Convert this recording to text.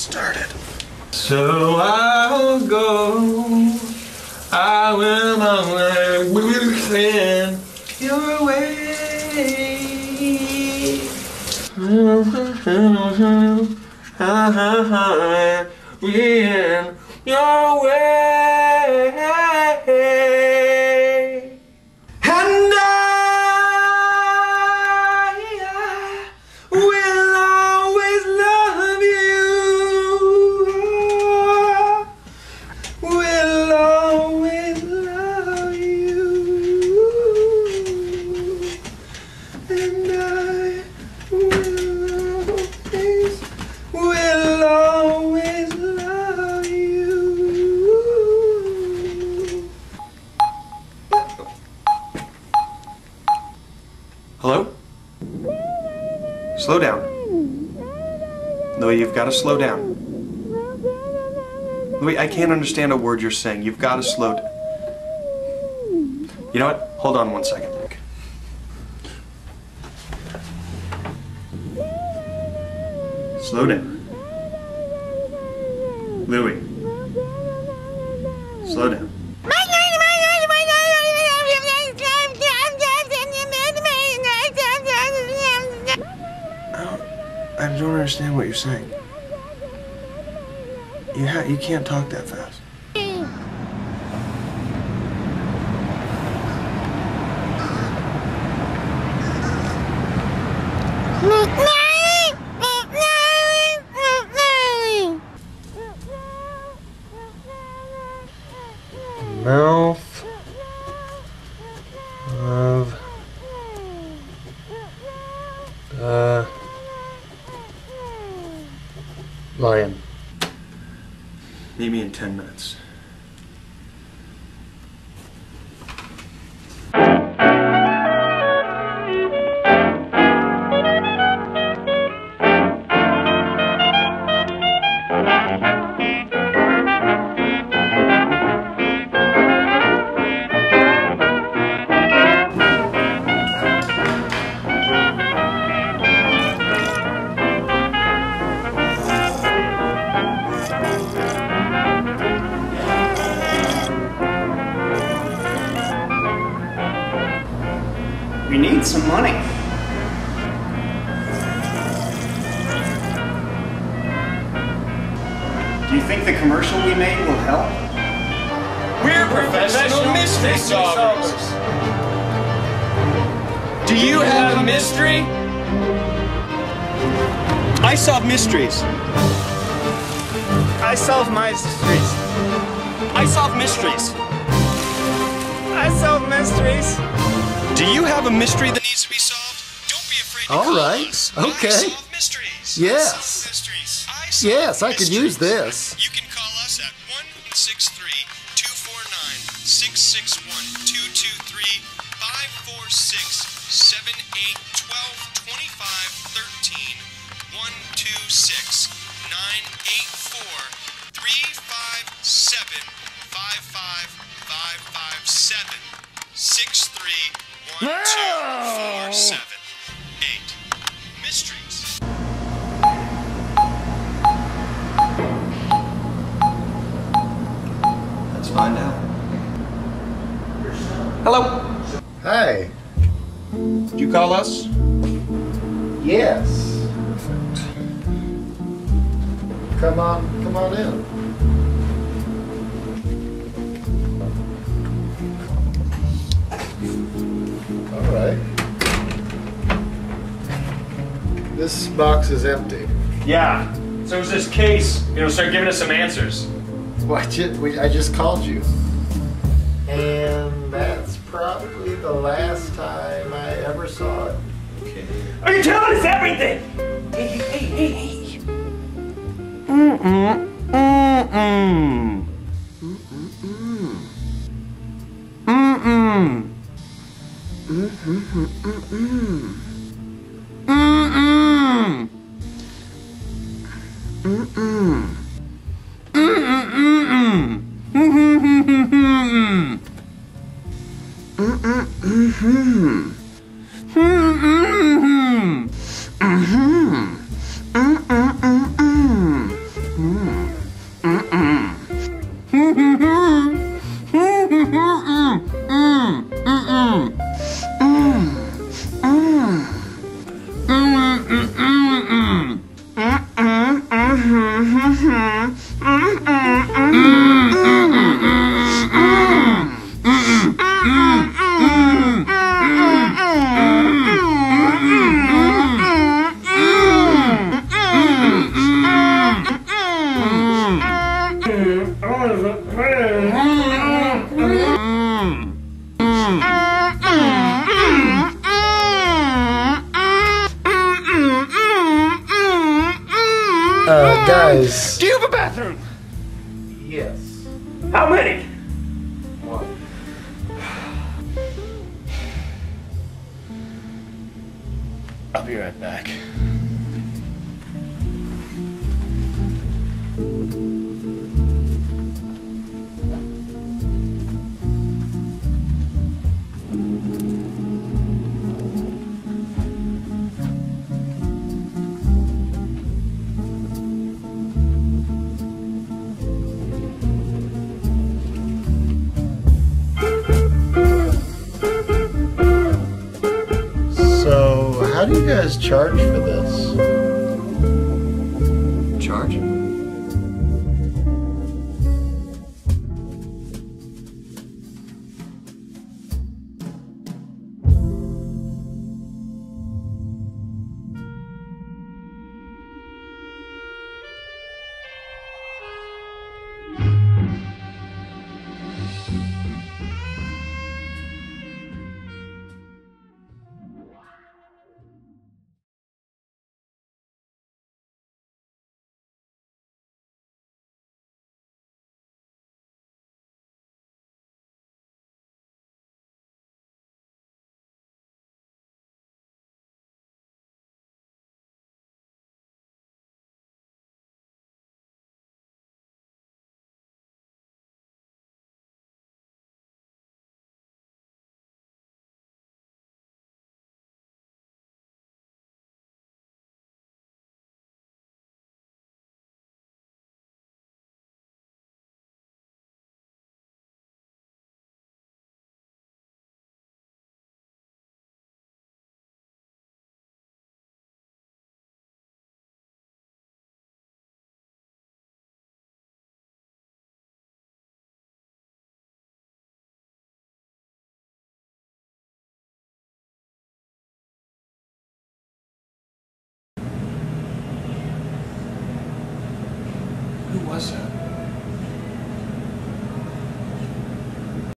started. So I'll go, I will not within your way. Within your way. And I will always love you. Will always love you. And I will always love you. Hello? Slow down. Louis, you've got to slow down. Louis, I can't understand a word you're saying. You've got to slow down. You know what? Hold on one second. Slow down. Louis. Slow down. I don't understand what you're saying. You can't talk that fast. Mouth of the lion. Meet me in 10 minutes. We need some money. Do you think the commercial we made will help? We're professional mystery solvers. Do you have a mystery? I solve mysteries. I solve mysteries. I solve mysteries. I solve mysteries. Do you have a mystery that needs to be solved? Don't be afraid to call us. Okay. I solve mysteries. Yes. I solve mysteries. I solve Yes, I could use mysteries. this. You can call us at 1-632-496-7812-2513-126-984-357-557-8 mysteries. Let's find out. Hello. Hey. Did you call us? Yes. Come on in. All right. This box is empty. Yeah. So is this case, start giving us some answers. I just called you. And that's probably the last time I ever saw it. Okay. Are you telling us everything? Hey. Guys. Do you have a bathroom? Yes. How many? One. I'll be right back. So, how do you guys charge for this?